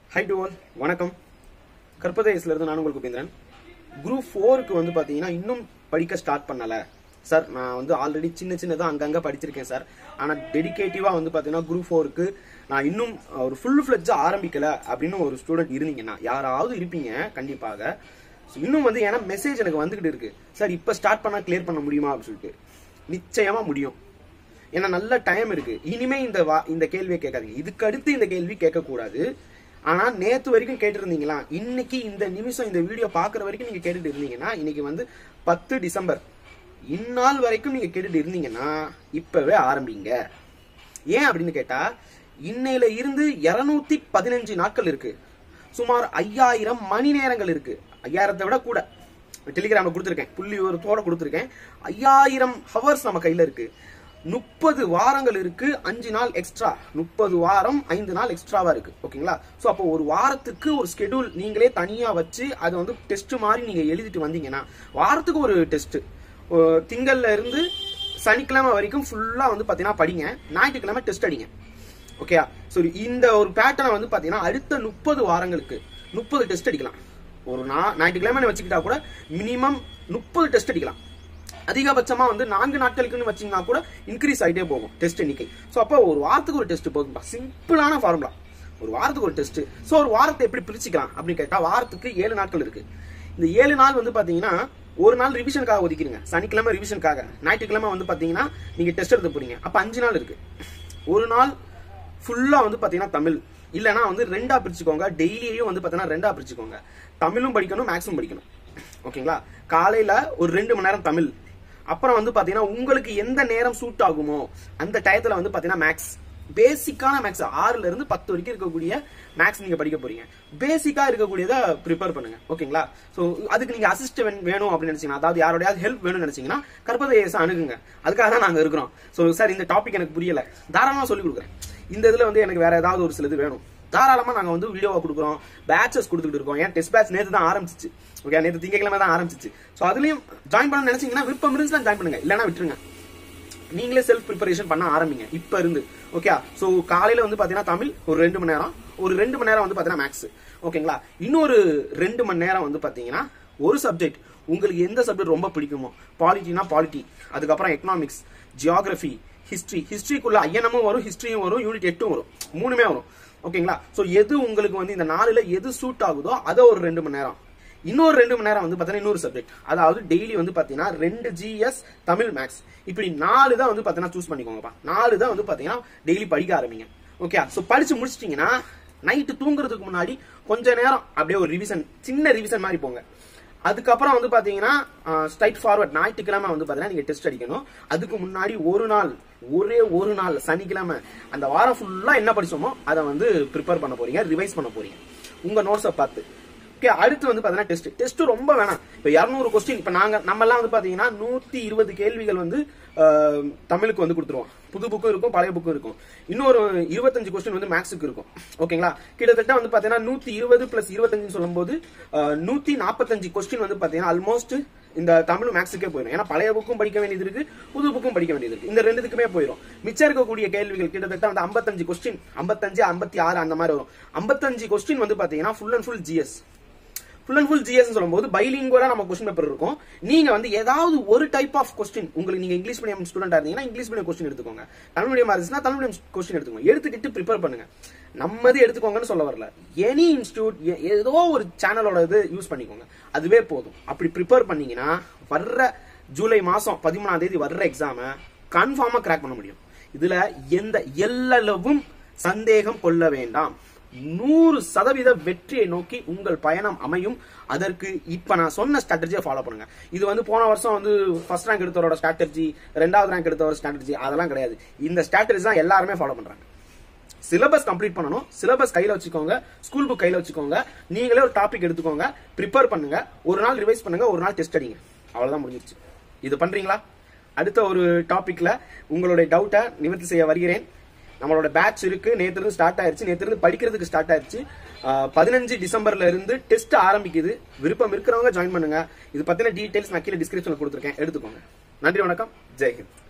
Hi to all, வணக்கம். கற்பதேசில இருந்து நான் உங்களுக்கு உபேந்திரன். குரூப் 4 க்கு வந்து பாத்தீங்கன்னா இன்னும் படிக்க ஸ்டார்ட் பண்ணல. சார் நான் வந்து ஆல்ரெடி சின்னதா அங்கங்க படிச்சிருக்கேன் சார். ஆனா டெடிகேட்டிவா வந்து பாத்தீங்கன்னா குரூப் 4 க்கு நான் இன்னும் ஒரு ஃபுல் ஃப்ளெட்ஜா ஆரம்பிக்கல அப்படினு ஒரு ஸ்டூடண்ட் இருந்தீங்கன்னா யாராவது இருப்பீங்க கண்டிப்பாக. இன்னும் வந்து ஏனா மெசேஜ் எனக்கு வந்துகிட்டு இருக்கு. சார் இப்ப ஸ்டார்ட் பண்ணா கிளியர் பண்ண முடியுமா அப்படி சொல்லிட்டு. நிச்சயமா முடியும். ஏன்னா நல்ல டைம் இருக்கு. இனிமே இந்த கேள்வியை கேட்காதீங்க. இதுக்கு அடுத்து இந்த கேள்வி கேட்க கூடாது. ஆனா நேத்து வரைக்கும் கேட்டு இருந்தீங்களா, இன்னைக்கு இந்த நிமிஷம் இந்த வீடியோ பாக்குற வரைக்கும் நீங்க கேட்டுட்டு இருந்தீங்கன்னா, இன்னைக்கு வந்து 10 டிசம்பர் இந்நாள் வரைக்கும் நீங்க கேட்டுட்டு இருந்தீங்கன்னா இப்பவே ஆரம்பிங்க. ஏன் அப்படின்னு கேட்டா, இன்னையில இருந்து 215 நாட்கள் இருக்கு. சுமார் 5000 மணி நேரங்கள் இருக்கு. 5000 விட கூட டெலிகிராம்ல கொடுத்திருக்கேன், புள்ளி விவரத்தோட கொடுத்திருக்கேன். 5000 ஹவர்ஸ் நம்ம கையில இருக்கு. 30 வாரங்கள் இருக்கு, 5 நாள் எக்ஸ்ட்ரா. 30 வாரம் 5 நாள் எக்ஸ்ட்ராவா இருக்கு. ஓகேங்களா? சோ அப்போ ஒரு வாரத்துக்கு ஒரு ஸ்கெடியூல் நீங்களே தனியா வச்சு அதை வந்து டெஸ்ட் மாதிரி நீங்க எழுதிட்டு வந்தீங்கன்னா, வாரத்துக்கு ஒரு டெஸ்ட். திங்கள்ல இருந்து சனிக்கிழமை வரைக்கும் ஃபுல்லா வந்து பாத்தீங்கன்னா படிங்க. ஞாயிற்றுக்கிழமை டெஸ்ட் அடிங்க. ஓகேயா? சோ இந்த ஒரு பேட்டர்னை வந்து பாத்தீங்கன்னா அடுத்த 30 வாரங்களுக்கு 30 டெஸ்ட் அடிக்கலாம். ஒரு ஞாயிற்றுக்கிழமை வச்சுக்கிட்டா கூட மினிமம் 30 டெஸ்ட் அடிக்கலாம். அதிகபட்சமா வந்து 4 நாட்களுக்குன்னு வச்சீங்கன்னா கூட இன்க்ரீஸ் ஆகிட்டே போகும் டெஸ்ட் எண்ணிக்கை. ஸோ அப்போ ஒரு வாரத்துக்கு ஒரு டெஸ்ட் போகும்பா. சிம்பிளான ஃபார்முலா. ஒரு வாரத்துக்கு ஒரு டெஸ்ட். ஸோ ஒரு வாரத்தை எப்படி பிரிச்சுக்கலாம் அப்படின்னு கேட்டா, வாரத்துக்கு 7 நாட்கள் இருக்கு. இந்த 7 நாள் வந்து பாத்தீங்கன்னா ஒரு நாள் ரிவிஷனுக்காக ஒதுக்கிடுங்க. சனிக்கிழமை ரிவிஷனுக்காக, ஞாயிற்றுக்கிழமை வந்து பாத்தீங்கன்னா நீங்க டெஸ்ட் எடுத்து போறீங்க. அப்ப 5 நாள் இருக்கு. ஒரு நாள் ஃபுல்லா வந்து பாத்தீங்கன்னா தமிழ், இல்லைன்னா வந்து 2ஆ பிரிச்சுக்கோங்க. டெய்லியும் வந்து பாத்தீங்கன்னா 2ஆ பிரிச்சுக்கோங்க. தமிழும் படிக்கணும், மேக்ஸும் படிக்கணும். ஓகேங்களா? காலையில ஒரு 2 மணி நேரம் தமிழ். அப்புறம் வந்து பாத்தீங்கன்னா உங்களுக்கு எந்த நேரம் சூட் ஆகுமோ அந்த டயத்துல வந்து பாத்தீங்கன்னா மேக்ஸ், பேசிக்கான மேக்ஸ் 6ல இருந்து 10 வரைக்கும் இருக்கக்கூடிய மேக்ஸ் நீங்க படிக்க போறீங்க. பேசிக்கா இருக்கக்கூடியதை ப்ரிப்பேர் பண்ணுங்க. ஓகேங்களா? சோ அதுக்கு நீங்க அசிஸ்டன்ட் வேணும் அப்படின்னு நினைச்சீங்கன்னா, அதாவது யாரோடையாவது ஹெல்ப் வேணும்னு நினைச்சீங்கன்னா கற்பதேச அணுகுங்க. அதுக்காக தான் நாங்க இருக்கிறோம். சோ சார் இந்த டாபிக் எனக்கு புரியல, தாராளமா சொல்லி கொடுக்குறேன். இந்த இதுல வந்து எனக்கு வேற ஏதாவது ஒரு சிலது வேணும், தாராளமா நாங்க வந்து வீடியோவா கொடுக்குறோம், பேட்சஸ் கொடுத்துட்டு இருக்கோம். ஏன் டெஸ்ட் பேட்ச் நேத்து தான் ஆரம்பிச்சிச்சு. ஓகே, நேத்து திங்கக்கிழமை தான் ஆரம்பிச்சிச்சு. சோ அதுலயும் ஜாயின் பண்ண நினைச்சீங்கன்னா விருப்பம் இருந்துச்சுன்னா ஜாயின் பண்ணுங்க, இல்லைன்னா விட்டுருங்க. நீங்களே செல்ஃப் ப்ரிப்பரேஷன் பண்ண ஆரம்பிங்க இப்ப இருந்து. ஓகே, சோ காலையில வந்து பாத்தீங்கன்னா தமிழ் ஒரு 2 மணி நேரம், ஒரு 2 மணி நேரம் வந்து பாத்தீங்கன்னா மேக்ஸ். ஓகேங்களா? இன்னொரு 2 மணி நேரம் வந்து பாத்தீங்கன்னா ஒரு சப்ஜெக்ட் உங்களுக்கு எந்த சப்ஜெக்ட் ரொம்ப பிடிக்குமோ, பாலிட்டினா பாலிட்டி, அதுக்கப்புறம் எக்கனாமிக்ஸ், ஜியோகிராஃபி, ஹிஸ்டரி. ஹிஸ்டரிக்குள்ள ஐஎன்எம்மும் வரும், ஹிஸ்டரியும் வரும், யூனிட் 8 வரும், 3மே வரும். ஓகேங்களா? சோ எது உங்களுக்கு வந்து இந்த 4ல எது சூட் ஆகுதோ அதை ஒரு 2 மணி நேரம். இன்னொரு 2 மணி நேரம் வந்து பாத்தீங்கன்னா இன்னொரு சப்ஜெக்ட், அதாவது டெய்லி வந்து பாத்தீங்கன்னா 2 ஜிஎஸ், தமிழ், மேக்ஸ், இப்படி 4 தான் வந்து பாத்தீங்கன்னா சூஸ் பண்ணிக்கோங்கப்பா. 4 தான் வந்து பாத்தீங்கன்னா டெய்லி படிக்க ஆரம்பிங்க. ஓகே, சோ படிச்சு முடிச்சிட்டீங்கன்னா நைட்டு தூங்குறதுக்கு முன்னாடி கொஞ்ச நேரம் அப்படியே ஒரு ரிவிஷன், சின்ன ரிவிஷன் மாதிரி போங்க. அதுக்கப்புறம் வந்து பாத்தீங்கன்னா ஸ்ட்ரைட் ஃபார்வர்ட் ஞாயிற்றுக்கிழமை வந்து பாத்தீங்கன்னா நீங்க டெஸ்ட் அடிக்கணும். அதுக்கு முன்னாடி ஒரு நாள், ஒரே ஒரு நாள் சனிக்கிழமை அந்த வாரம் ஃபுல்லா என்ன படிச்சோமோ அதை வந்து ப்ரிப்பேர் பண்ண போறீங்க, ரிவைஸ் பண்ண போறீங்க உங்க நோட்ஸை பார்த்து. ஓகே, அடுத்து வந்து பாத்தீங்கன்னா டெஸ்ட் ரொம்ப வேணாம். இப்ப 200 கொஸ்டின், இப்ப நம்ம எல்லாம் வந்து பாத்தீங்கன்னா 120 கேள்விகள் வந்து தமிழுக்கு வந்து கொடுத்துருவோம். புது புக்கும் இருக்கும், பழைய புக்கும் இருக்கும். இன்னொரு 25 கொஸ்டின் வந்து மேக்ஸுக்கு இருக்கும். ஓகேங்களா? கிட்டத்தட்ட வந்து பாத்தீங்கன்னா 120 பிளஸ் 25 சொல்லும் போது 145 கொஸ்டின் வந்து பாத்தீங்கன்னா ஆல்மோஸ்ட் இந்த தமிழ் மேக்ஸுக்கே போயிடும். ஏன்னா பழைய புக்கும் படிக்க வேண்டியது இருக்கு, புது புக்கும் படிக்க வேண்டியது இருக்கு. இந்த ரெண்டுக்குமே போயிடும். மிச்சம் இருக்கக்கூடிய கேள்விகள் கிட்டத்தட்ட வந்து 55 கொஸ்டின், 55, 56 அந்த மாதிரி வரும். 55 கொஸ்டின் வந்து பாத்தீங்கன்னா full and full GS. Full and full GS சொல்லும்போது பைலிங்குவலா நம்ம கொஸ்டின் பேப்பர் இருக்கும். நீங்க வந்து ஏதாவது ஒரு டைப் ஆஃப் கொஸ்டின், உங்களுக்கு நீங்க இங்கிலீஷ் மீடியம் ஸ்டூடெண்டா இருந்தீங்கன்னா இங்கிலீஷ் மீடியம் கொஸ்டின் எடுத்துக்கோங்க. தமிழ் மீடியம் இருந்துச்சுன்னா தமிழ் மீடியம் கொஸ்டின் எடுத்துக்கோங்க. எடுத்துக்கிட்டு ப்ரிப்பேர் பண்ணுங்க. நம்மது எடுத்துக்கோங்கன்னு சொல்ல வரல. எனி இன்ஸ்டியூட், ஏதோ ஒரு சேனலோட இது யூஸ் பண்ணிக்கோங்க, அதுவே போதும். அப்படி ப்ரிப்பேர் பண்ணீங்கன்னா வர்ற ஜூலை மாசம் 13ஆம் தேதி வர்ற எக்ஸாம கன்ஃபார்மா கிராக் பண்ண முடியும். இதுல எந்த எல்லளவும் சந்தேகம் கொள்ள வேண்டாம். 100% வெற்றியை நோக்கி உங்கள் பயணம் அமையும். அதற்கு இப்ப நான் சொன்ன ஸ்ட்ராட்டஜியை ஃபாலோ பண்ணுங்க. இது வந்து போன வருஷம் வந்து ஃபர்ஸ்ட் ரேங்க் எடுத்தவரோட ஸ்ட்ராட்டஜி, 2வது ரேங்க் எடுத்தவரோட ஸ்ட்ராட்டஜி, அதெல்லாம் கிடையாது. இந்த ஸ்ட்ராட்டஜி தான் எல்லாருமே ஃபாலோ பண்றாங்க. சிலபஸ் கம்ப்ளீட் பண்ணணும். சிலபஸ் கையில வச்சுக்கோங்க, ஸ்கூல் புக் கையில வச்சுக்கோங்க. நீங்களே ஒரு டாபிக் எடுத்துக்கோங்க, ப்ரிப்பேர் பண்ணுங்க. ஒரு நாள் ரிவைஸ் பண்ணுங்க, ஒரு நாள் டெஸ்ட் அடிங்க. அவ்வளவுதான், முடிஞ்சிருச்சு. இது பண்றீங்களா? அடுத்த ஒரு டாபிக்ல உங்களுடைய டவுட்டை நிவர்த்தி செய்ய வருகிறேன். நம்மளோட பேட்ச் இருக்கு, நேத்துல இருந்து ஸ்டார்ட் ஆயிருச்சு. நேத்துல இருந்து படிக்கிறதுக்கு ஸ்டார்ட் ஆயிருச்சு. 15 டிசம்பர்ல இருந்து டெஸ்ட் ஆரம்பிக்குது. விருப்பம் இருக்கிறவங்க ஜாயின் பண்ணுங்க. இது பத்தின டீடைல்ஸ் நான் கீழே டிஸ்கிரிப்ஷன்ல கொடுத்துருக்கேன், எடுத்துக்கோங்க. நன்றி, வணக்கம், ஜெய்ஹிந்த்.